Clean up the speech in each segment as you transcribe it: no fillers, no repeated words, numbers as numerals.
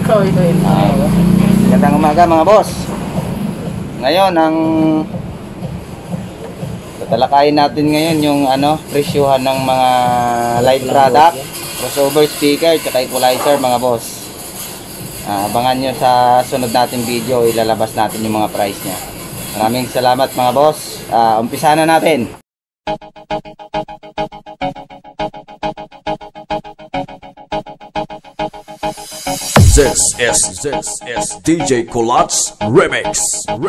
Magandang umaga mga boss. Ngayon ang tatalakayin natin ngayon yung presyuhan ng mga light product, crossover speaker, at equalizer mga boss. Abangan nyo sa sunod nating video, ilalabas natin yung mga price nya. Maraming salamat mga boss. Umpisa na natin. This is DJ Kulotz Remix.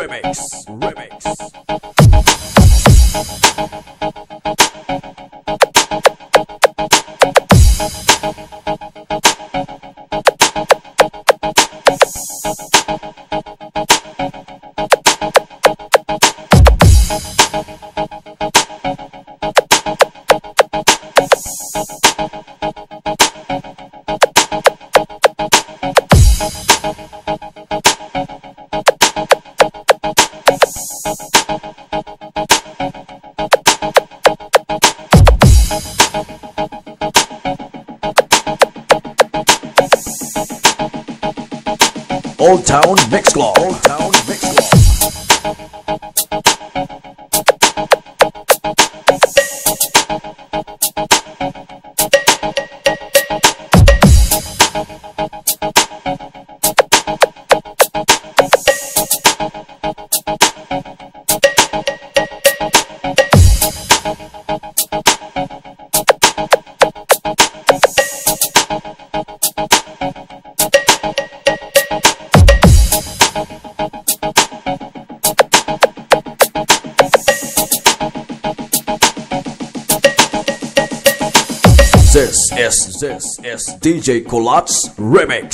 Old Town Mixclaw. This is DJ Kulotz Remix.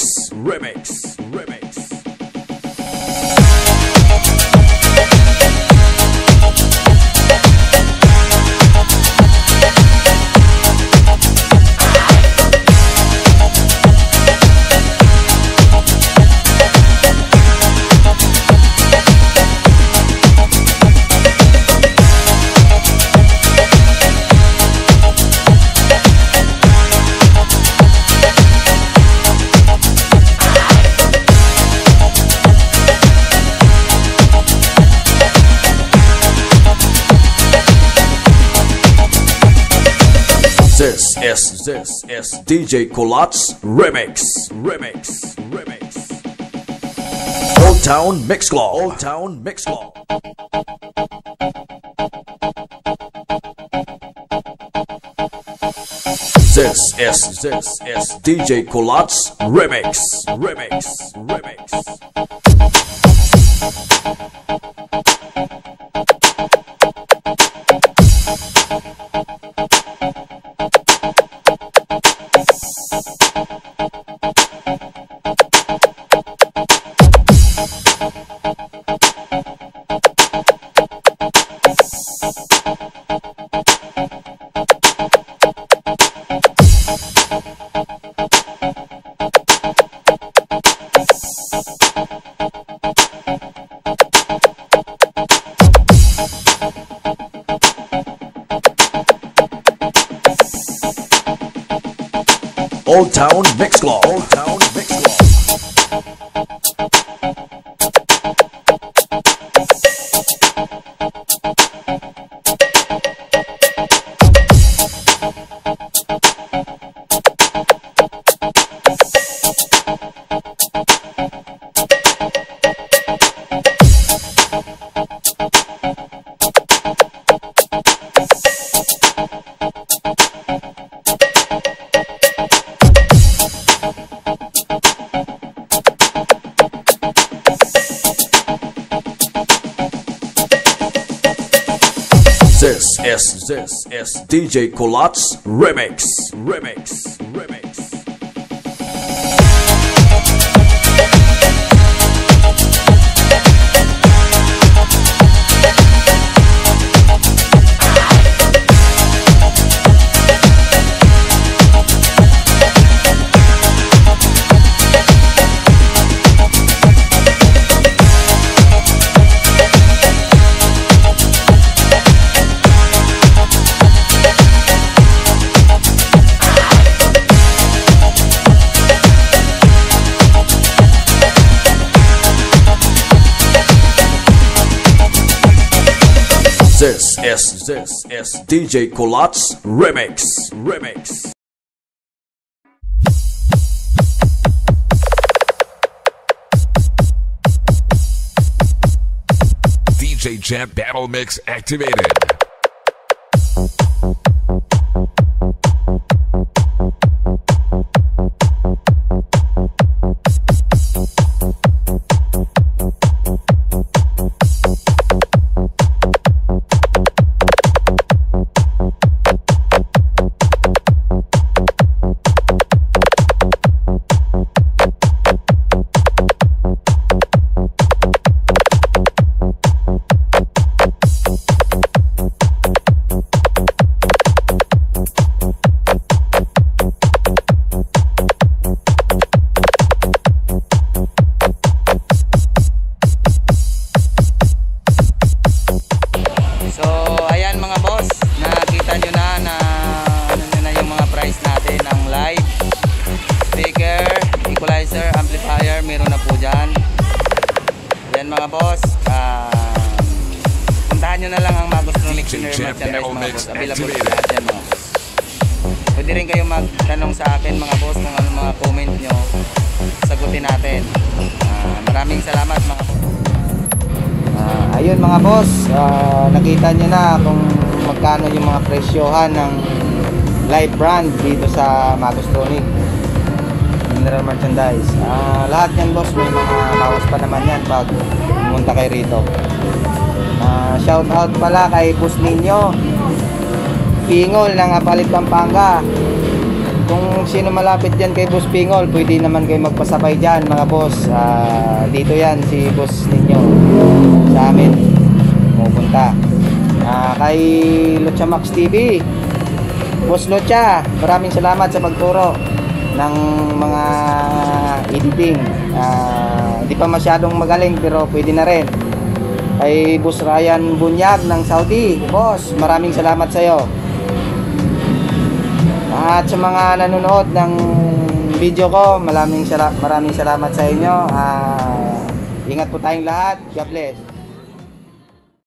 This is DJ Kulotz Remix. Old Town Mixclaw. This is DJ Kulotz Remix. Old Town Mixclaw. This is DJ Kulotz Remix. is DJ Kulotz Remix. DJ Champ Battle Mix activated. Equalizer, amplifier, meron na po dyan. Yan mga boss, puntahan nyo na lang ang Magustronic merchandise mga boss. Available po lahat yan mga boss. Pwede rin kayo magtanong sa akin mga boss kung ano mga comment nyo, sagutin natin. Maraming salamat mga boss. Ayun mga boss, nakita nyo na kung magkano yung mga presyohan ng live brand dito sa Magustronic mineral merchandise. Lahat yan boss, may mga bawas pa naman yan pag pumunta kayo rito. Shout out pala kay Boss Ninyo Pingol ng Apalit, Pampanga. Kung sino malapit dyan kay Boss Pingol, pwede naman kayo magpasabay dyan mga boss. Dito yan si Boss Ninyo sa amin pupunta. Kay Lucha Max TV, Boss Lucha, maraming salamat sa pagturo ng mga editing. Di pa masyadong magaling pero pwede na rin. Kay Boss Ryan Bunyag ng Saudi, boss, maraming salamat sa iyo. At sa mga nanonood ng video ko, maraming salamat sa inyo. Ingat po tayong lahat. God bless.